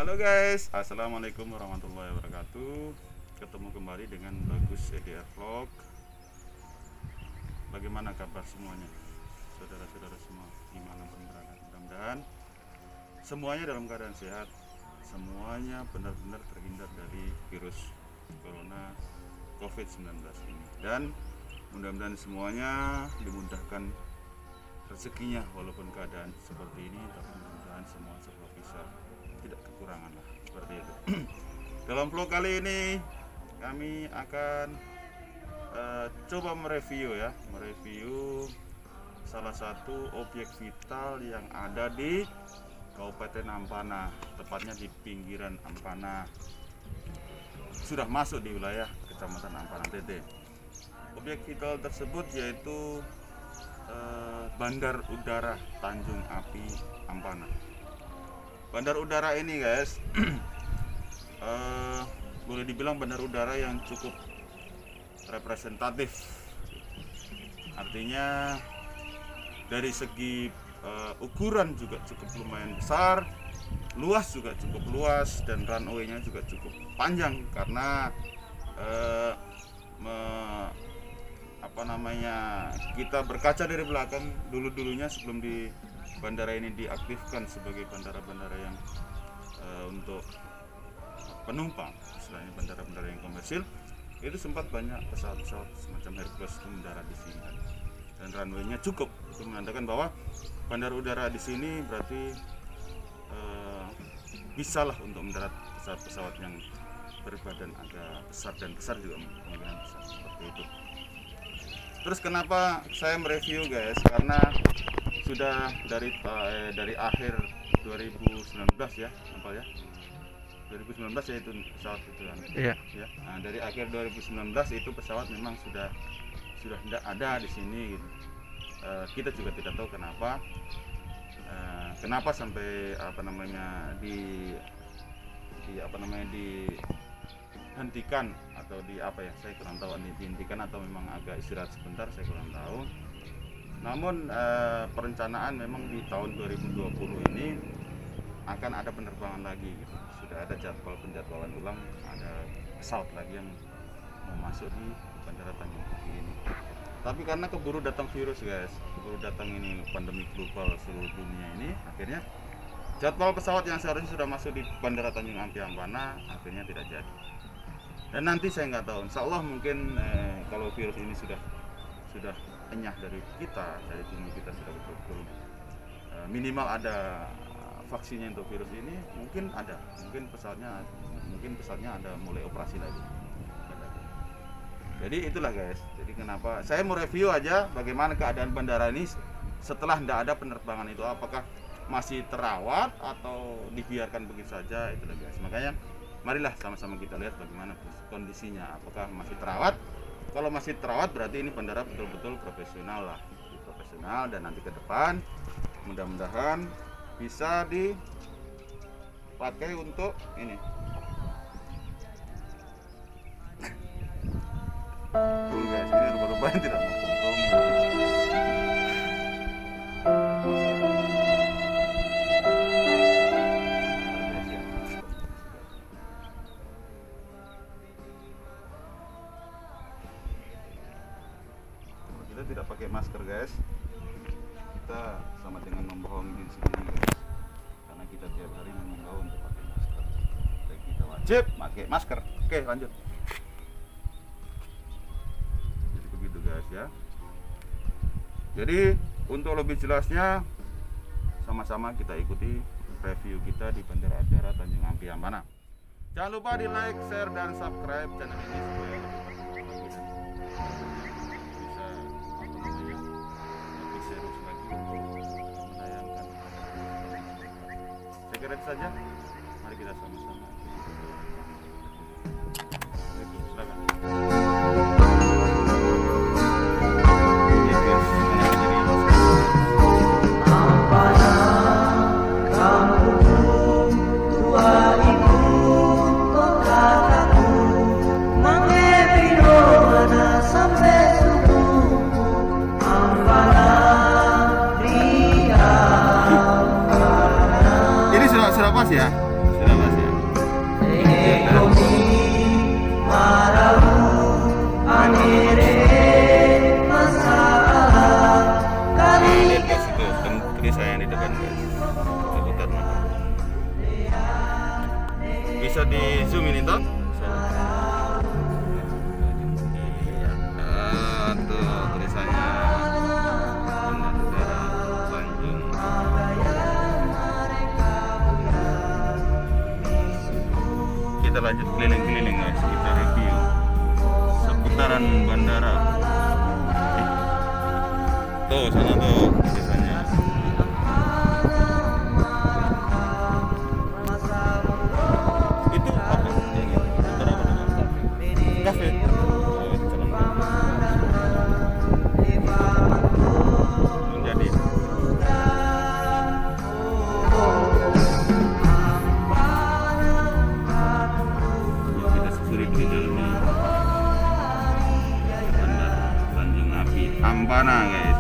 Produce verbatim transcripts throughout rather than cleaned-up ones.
Halo guys, assalamualaikum warahmatullahi wabarakatuh. Ketemu kembali dengan Bagus E D R Vlog. Bagaimana kabar semuanya, saudara-saudara semua dimanapun berada? Mudah-mudahan semuanya dalam keadaan sehat, semuanya benar-benar terhindar dari virus corona covid sembilan belas ini, dan mudah-mudahan semuanya dimudahkan rezekinya walaupun keadaan seperti ini, tapi mudah-mudahan semua serba bisa, tidak kekurangan lah, seperti itu. Dalam vlog kali ini kami akan uh, coba mereview ya, mereview salah satu objek vital yang ada di Kabupaten Ampana, tepatnya di pinggiran Ampana, sudah masuk di wilayah Kecamatan Ampana T T. Objek vital tersebut yaitu eh, Bandar Udara Tanjung Api Ampana. Bandar udara ini guys, eh, boleh dibilang bandar udara yang cukup representatif. Artinya dari segi uh, ukuran juga cukup lumayan besar, luas juga cukup luas, dan runway-nya juga cukup panjang karena uh, me, apa namanya kita berkaca dari belakang dulu-dulunya sebelum di bandara ini diaktifkan sebagai bandara-bandara yang uh, untuk penumpang, istilahnya bandara-bandara yang komersil, itu sempat banyak pesawat-pesawat semacam Hercules itu mendarat di sini, dan runway-nya cukup. Itu menandakan bahwa bandar udara di sini berarti uh, bisa lah untuk mendarat pesawat-pesawat yang berbadan agak besar, dan besar juga kemungkinan besar, seperti itu. Terus kenapa saya mereview guys, karena sudah dari eh, dari akhir dua ribu sembilan belas ya, apa ya, dua ribu sembilan belas ya itu pesawat itu kan. Iya. Ya. Nah, dari akhir dua ribu sembilan belas itu pesawat memang sudah sudah tidak ada di sini gitu. Uh, kita juga tidak tahu kenapa uh, kenapa sampai apa namanya di di apa namanya dihentikan atau di apa ya, saya kurang tahu, dihentikan atau memang agak istirahat sebentar, saya kurang tahu. Namun uh, perencanaan memang di tahun dua ribu dua puluh ini akan ada penerbangan lagi gitu. Sudah ada jadwal penjadwalan ulang, ada pesawat lagi yang mau masuk di Bandara Tanjung Api ini. Tapi karena keburu datang virus guys, keburu datang ini pandemi global seluruh dunia ini, akhirnya jadwal pesawat yang seharusnya sudah masuk di Bandara Tanjung Api Ampana akhirnya tidak jadi. Dan nanti saya nggak tahu, insya Allah mungkin eh, kalau virus ini sudah sudah enyah dari kita, dari dunia kita sudah betul-betul eh, minimal ada vaksinnya untuk virus ini, mungkin ada, mungkin pesawatnya mungkin pesawatnya ada mulai operasi lagi. Jadi itulah guys, jadi kenapa saya mau review aja bagaimana keadaan bandara ini setelah tidak ada penerbangan itu, apakah masih terawat atau dibiarkan begitu saja, itulah guys. Makanya marilah sama-sama kita lihat bagaimana kondisinya, apakah masih terawat. Kalau masih terawat berarti ini bandara betul-betul profesional lah, profesional, dan nanti ke depan mudah-mudahan bisa dipakai untuk ini. Tuh guys, ini rupa-rupanya tidak mau kompromi. Kita tidak pakai masker guys, kita sama dengan membohongi diri sendiri guys, karena kita tiap hari mengimbau untuk pakai masker, dan kita wajib pakai masker. Oke, lanjut. Jadi begitu guys ya. Jadi untuk lebih jelasnya sama-sama kita ikuti review kita di Bandara Udara Tanjung Api Ampana. Jangan lupa di like, share, dan subscribe channel ini supaya lebih berkembang bisa menayangkan. Saya kira itu saja. Mari kita sama-sama. Oke, silakan. Sudah pas ya? Sudah pas ya? Bisa di zoom ini toh? Ah, tuh tulisannya Bandar Udara Tanjung. Kita lanjut keliling-keliling guys, kita review seputaran bandara. Tuh sana tuh tulisannya. Itu apa? Ini bandara apa? Kafe. Oh, itu jalan. Menjadi kita susuri di dalamnya. Bandara Tanjung Api Ampana guys.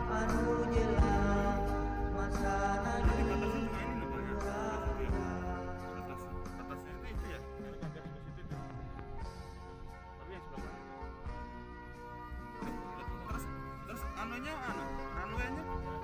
Anunya anu, runway-nya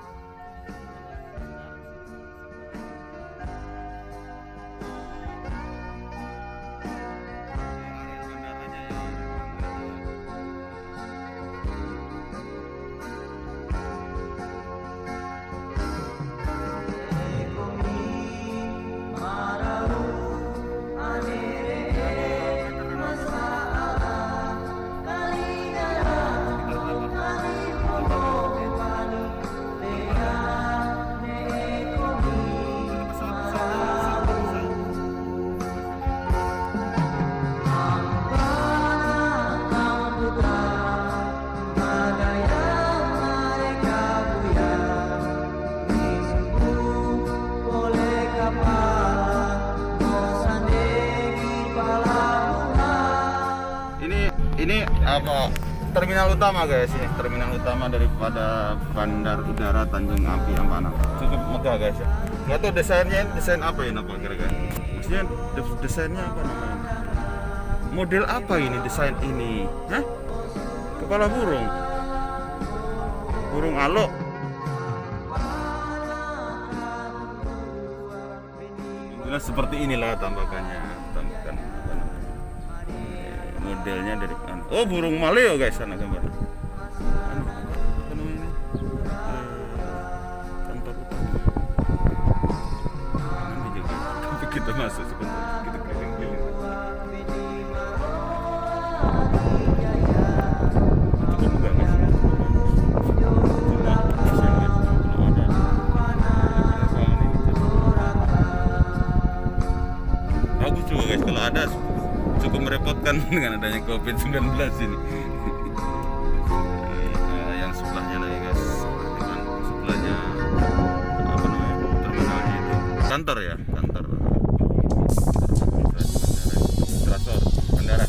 ini apa terminal utama guys, ini terminal utama daripada Bandar Udara Tanjung Api Ampana. Cukup megah guys ya. Nggak tahu desainnya, desain apa ini apa kira-kira? Maksudnya desainnya apa namanya? Model apa ini desain ini? Hah? Kepala burung, burung alok. Jelas seperti inilah tampakannya, tampakan apa namanya? Modelnya dari kan. Oh, burung maleo guys, sana gambar. Anu, apa namanya? Eh, kantor utama. Nanti juga. Tapi kita masuk sebentar, kita keliling-keliling. Cukup megah guys. Bagus juga guys kalau ada. Cukup merepotkan dengan adanya covid sembilan belas ini. Nah, yang sebelahnya lagi guys, dengan sebelahnya apa namanya terminalnya itu kantor ya, kantor Trasor bandara.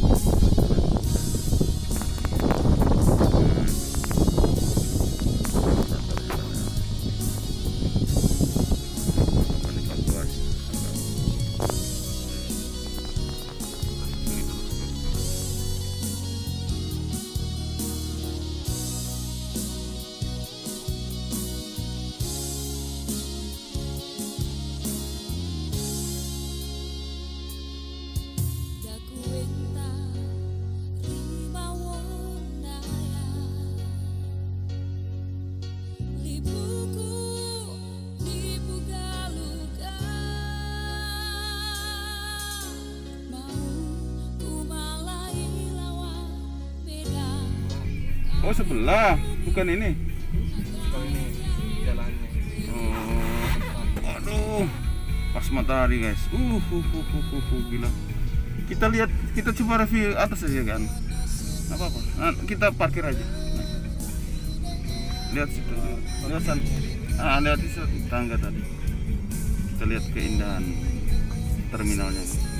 Oh sebelah, bukan ini. Bukan ini jalannya. Oh, aduh, pas matahari guys. Uh, uh, uh, uh, uh, uh, gila. Kita lihat, kita coba review atas aja kan. Nggak apa-apa. Nah, kita parkir aja. Nah. Lihat situ, lihat sana. Ah, lihat di situ tangga tadi. Kita lihat keindahan terminalnya.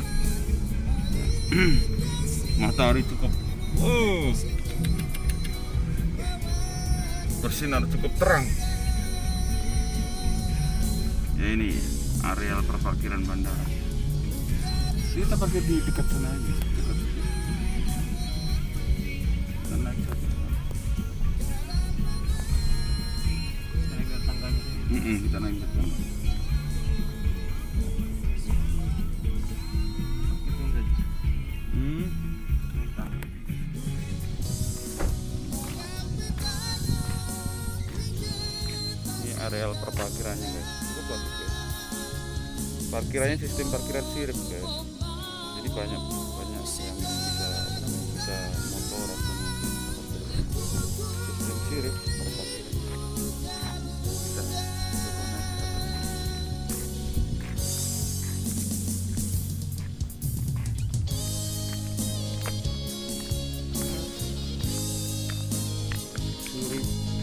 Matahari cukup. Uh. Bersinar cukup terang. Ya ini areal perparkiran bandara. Kita parkir di dekat sana aja. Dekat situ. Sana aja. Kita naik ke tangganya. Mm -mm, kita naik ke tangga. areal perparkirannya guys, cukup bagus guys. Parkirannya sistem parkiran sirip guys, jadi banyak banyak yang bisa apa namanya, bisa motor atau sistem sirip perparkiran bisa coba naik ke atas. Suri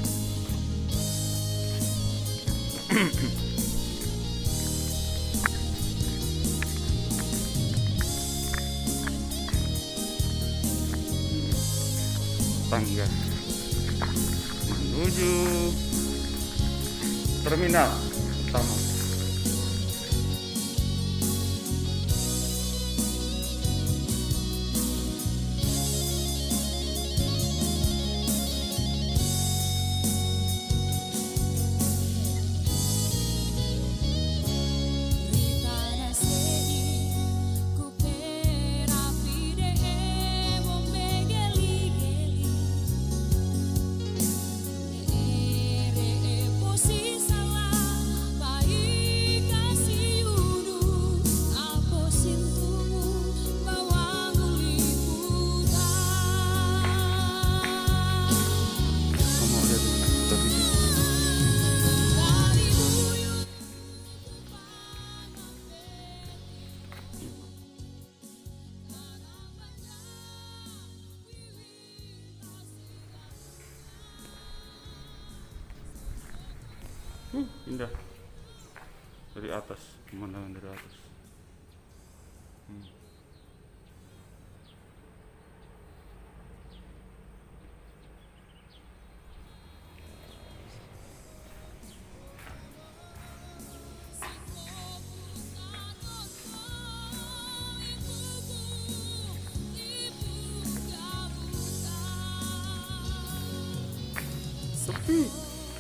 tangga menuju terminal utama. Uh, indah dari atas, pemandangan dari atas. Hmm. Sepi.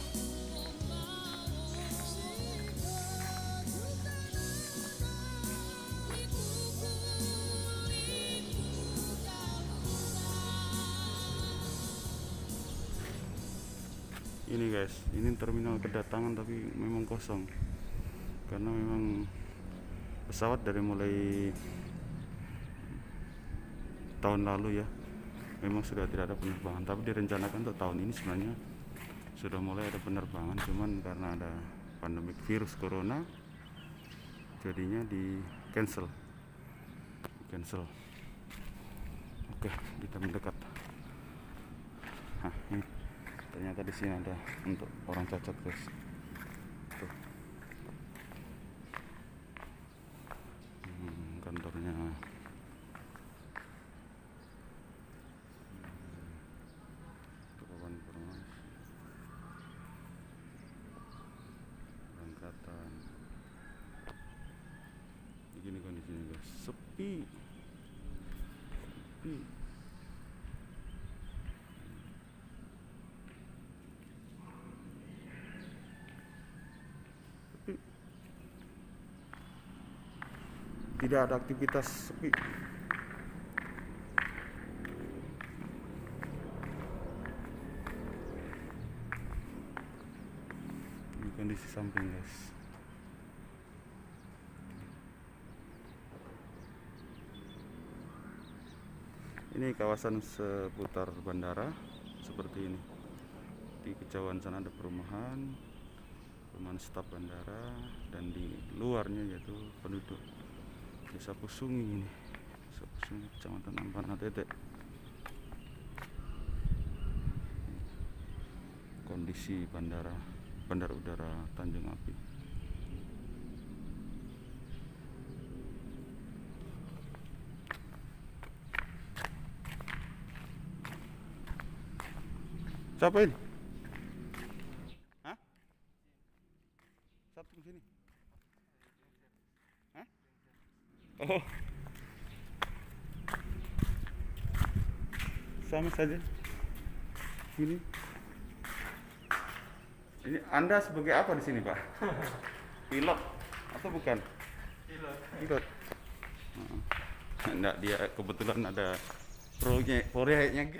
Ini guys, ini terminal kedatangan tapi memang kosong karena memang pesawat dari mulai tahun lalu ya memang sudah tidak ada penerbangan, tapi direncanakan untuk tahun ini sebenarnya sudah mulai ada penerbangan, cuman karena ada pandemik virus corona jadinya di cancel cancel. Oke, kita mendekat. Nah, ini ternyata di sini ada untuk orang cacat guys. Tuh. Hmm, kantornya. Papan informasi. Berangkatan. Begini kondisinya guys, sepi. Sepi. Tidak ada aktivitas, sepi. Ini kondisi samping guys. Ini kawasan seputar bandara seperti ini. Di kejauhan sana ada perumahan, perumahan staf bandara, dan di luarnya yaitu penduduk Desa Pusungi ini, Desa Pusungi, Kecamatan Ampana Tete. Kondisi bandara, bandara udara Tanjung Api. Siapa ini? Hah? Satu sini. Hah? Oh, sama saja. Ini, ini Anda sebagai apa di sini, Pak? Pilot atau bukan? Pilot. Pilot. Enggak, dia kebetulan ada proyek proyeknya.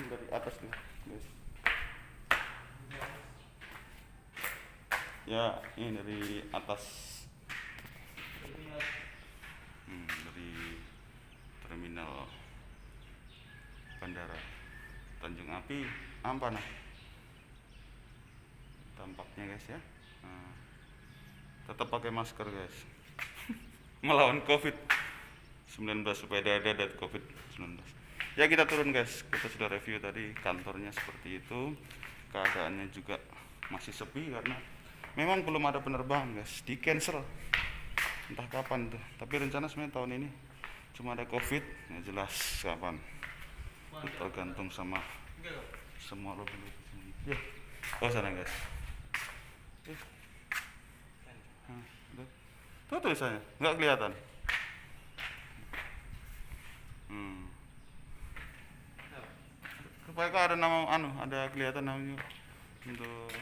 dari atas nih guys. Ya ini dari atas, hmm, dari terminal bandara Tanjung Api Ampana tampaknya guys ya. Nah, tetap pakai masker guys melawan covid sembilan belas supaya ada dari covid sembilan belas. Ya kita turun guys, kita sudah review tadi kantornya seperti itu, keadaannya juga masih sepi karena memang belum ada penerbangan guys, di cancel entah kapan tuh, tapi rencana sebenarnya tahun ini cuma ada covid, ya jelas kapan tergantung sama semua lobby ya. Oh sana guys, tuh tulisannya nggak kelihatan. hmm. Supaya kok ada nama anu, ada kelihatan namanya untuk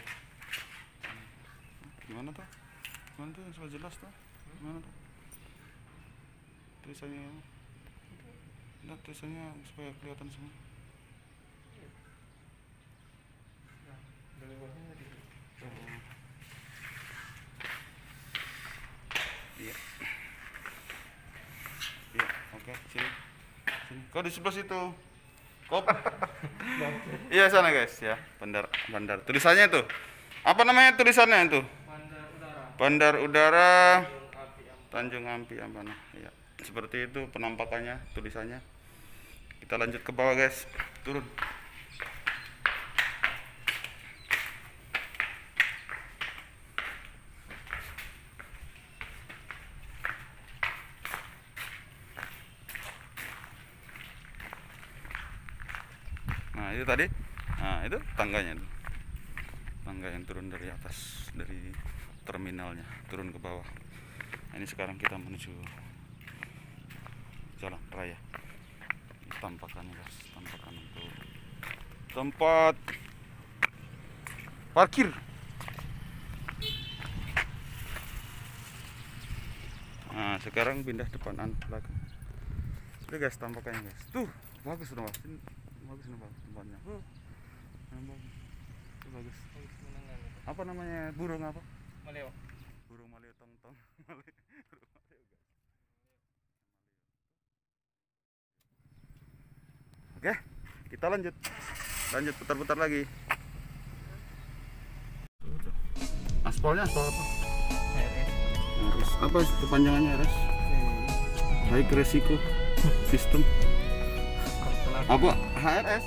gimana tuh? Gimana tuh yang sudah jelas tuh? Gimana tuh? Tulisannya, nah, tulisannya supaya kelihatan semua. Oh. Iya. Iya, oke, sini. Sini. Kau di sebelah situ. Kop. Iya sana guys ya, bandar bandar. Tulisannya itu. Apa namanya tulisannya itu? Bandar udara. Bandar Udara Tanjung Api Ampana. Ya, seperti itu penampakannya, tulisannya. Kita lanjut ke bawah guys, turun. Nah itu tadi, nah itu tangganya itu. Tangga yang turun dari atas, dari terminalnya turun ke bawah. Nah, ini sekarang kita menuju jalan raya. Ini tampakannya guys, tampakan untuk tempat parkir. Nah sekarang pindah depanan belakang. Itu guys tampakannya guys. Tuh bagus udah mas, bagus nih bang tempatnya. Huh. Nah, bagus. Itu bagus. Apa namanya burung apa? Maleo. Burung maleo tong tong. Oke, kita lanjut, lanjut putar-putar lagi. Aspalnya aspal apa? R S. Apa kepanjangannya R S? High resiko sistem. Apa? H R S?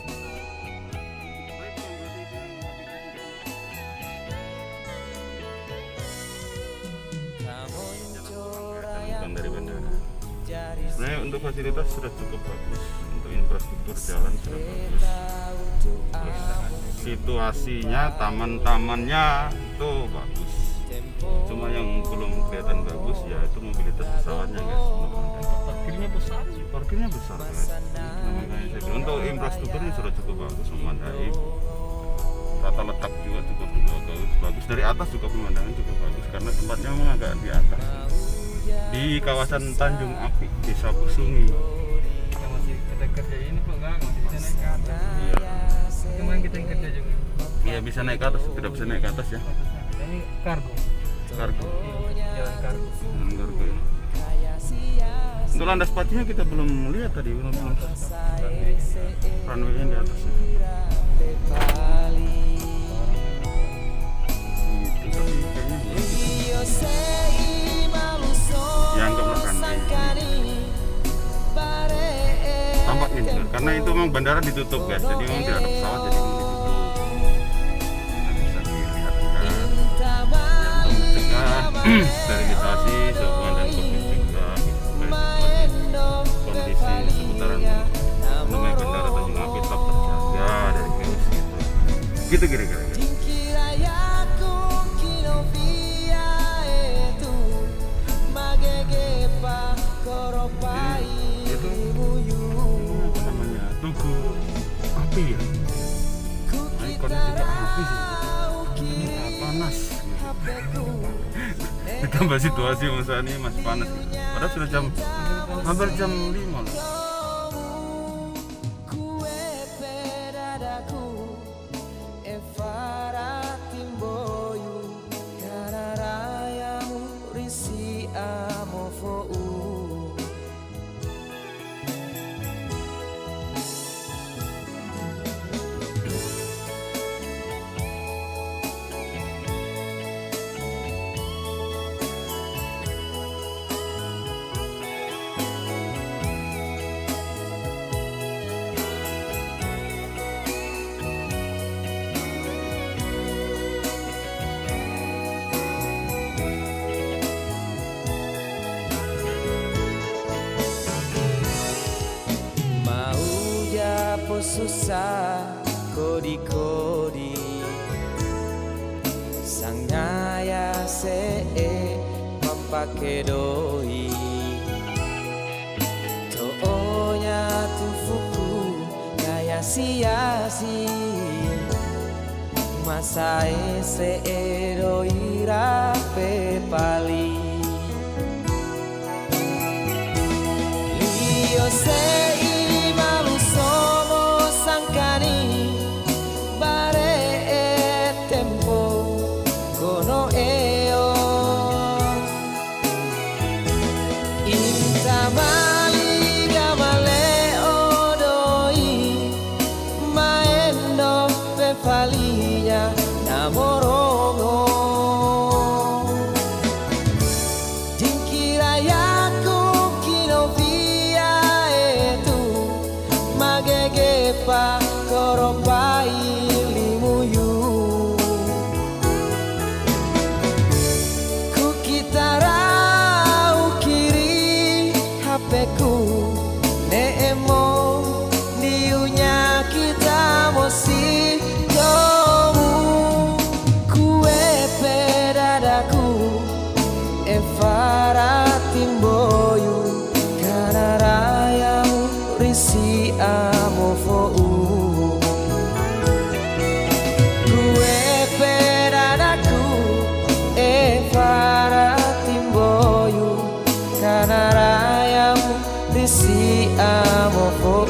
Dari bandara. Sebenarnya untuk fasilitas sudah cukup bagus, untuk infrastruktur jalan sudah bagus. Terus situasinya, taman-tamannya itu bagus. Cuma yang belum kelihatan bagus ya itu mobilitas pesawatnya guys. Parkirnya besar. Parkirnya besar guys. Nah, makanya saya bilang, untuk infrastrukturnya sudah cukup bagus, memadai. Tata letak juga cukup bagus. Bagus dari atas juga pemandangan cukup bagus karena tempatnya memang agak di atas. Di kawasan Tanjung Api, Desa Pusungi. Kita masih kita kerja ini kok enggak masih bisa naik ke atas. Iya. Kemarin kita yang kerja juga. Iya bisa naik ke atas, tidak bisa naik ke atas ya. Ini kargo. Kargo. Iya, jalan kargo. Hmm, kargo ya. Untuk landas pacunya kita belum lihat tadi, belum belum. Runway-nya di atas ya. Gitu tapi kayaknya ya anggaplah runway. Tampaknya juga, karena itu memang bandara ditutup guys, jadi memang tidak ada pesawat, jadi memang ditutup. Nggak bisa dilihat kan. Ya, untuk mencegah sterilisasi sehubungan dan covid juga, supaya kondisi seputaran mengenai bandara Tanjung Api tetap terjaga dari virus gitu. Gitu kira-kira. Tugu api ya, ikonnya juga api sih, ini panas ditambah situasi masa ini masih panas gitu. Padahal sudah jam hampir jam lima loh. susah kodi-kodi sang ngaya se mempake doi toonya tufuku kaya sia-si masa se doi rape pali lio se malu somo sangkani bare e tempo kono eo inta mali gamale odoi maendo pe falinya namorongo dingkira yaku kino via etu magegepa koropai limuyu ku kitarau kiri hapeku neemo niunya kita mosi jomu kue pedadaku evara timboyu kana rayamu risi amofou kue pedadaku evara timboyu kana rayamu risi amofou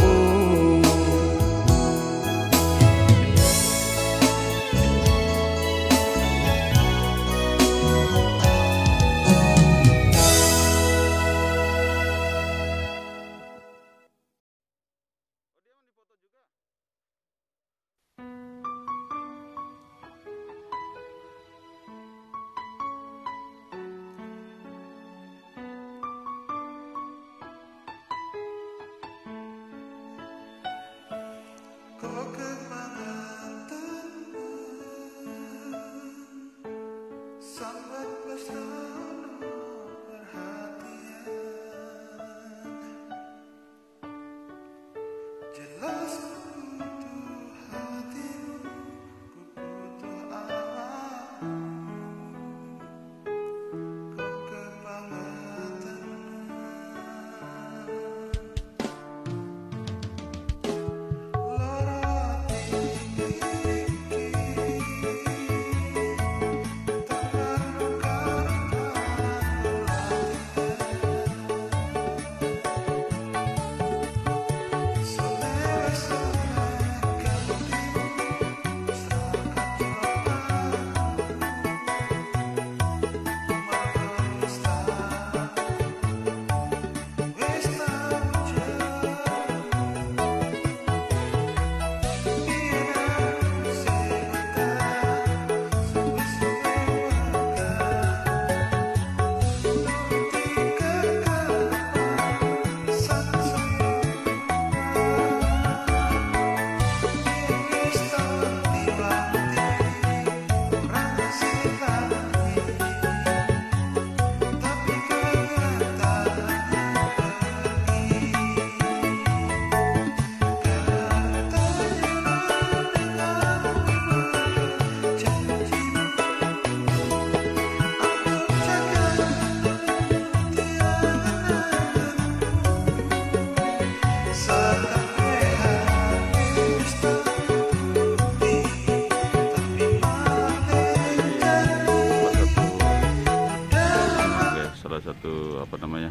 apa namanya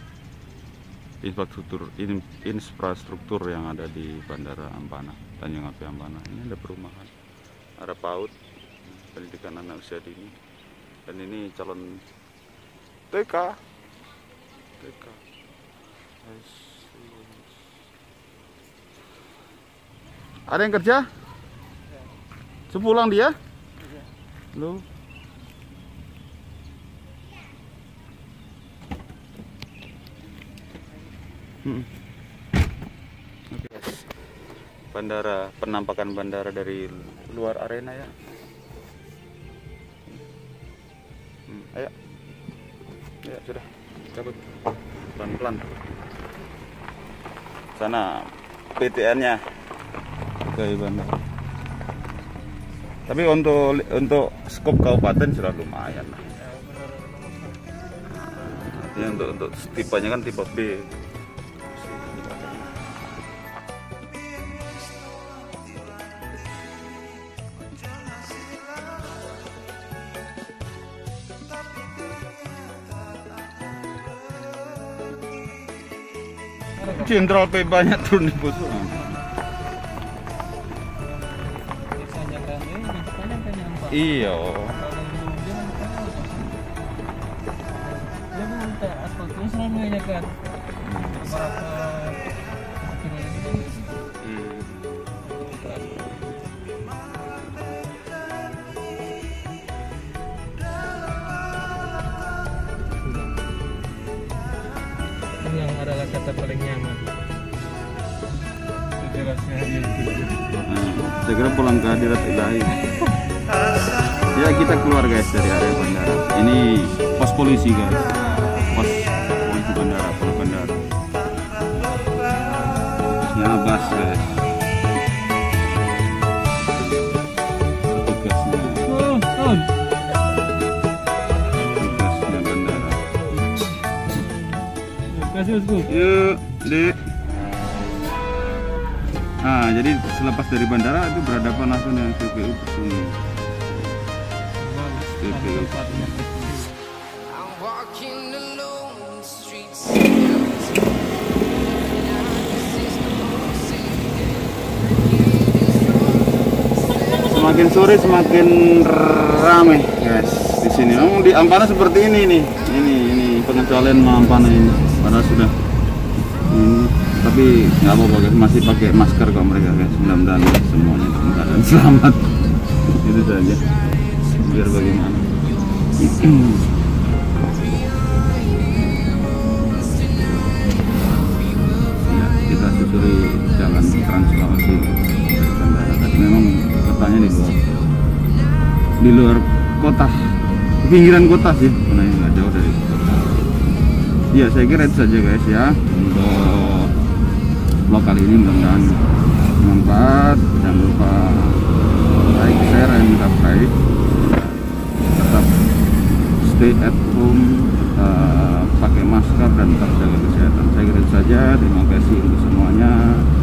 infrastruktur in, infrastruktur yang ada di Bandara Ampana, Tanjung Api Ampana. Ini ada perumahan, ada PAUD, pendidikan anak usia dini, dan ini calon T K. T K. Ada yang kerja? Sepulang dia? Lu? Hmm. Okay. Bandara, penampakan bandara dari luar arena ya. Hmm. Ayo, ya sudah, cabut pelan-pelan. Sana P T N-nya. ke bandara. Tapi untuk untuk skop kabupaten sudah lumayan lah. Artinya untuk untuk tipenya kan tipe B. Jenderal P banyak turun di Poso. Iya. Yang adalah kata paling nyaman. Saya kira pulang ke hadirat ilahi. Ya kita keluar guys dari area bandara. Ini pos polisi guys. Pos polisi bandara, pos bandara. Ya bas guys. Tugasnya. Oh, oh. Tugasnya bandara. Kasih bosku. Yuk, Dek. Nah, jadi selepas dari bandara itu berhadapan langsung dengan P P U Persuni. P P U. I'm walking alone in the streets. Semakin sore semakin ramai guys di sini. Memang di Ampana seperti ini nih. Ini ini pengecualian Ampana ini. Padahal sudah ini, tapi nggak apa-apa guys, masih pakai masker kok mereka guys. Mudah-mudahan semuanya dalam keadaan selamat. Itu saja. Biar bagaimana. Ya, kita susuri jalan Trans Sulawesi dari bandara tadi. Memang kotanya di luar di luar kota, pinggiran kota sih, karena nggak jauh dari kota. Ya saya kira itu saja guys ya untuk vlog kali ini, mudah-mudahan bermanfaat. Jangan lupa like, share, dan subscribe. Tetap stay at home, uh, pakai masker dan tetap jaga kesehatan. Saya kira itu saja. Terima kasih untuk semuanya.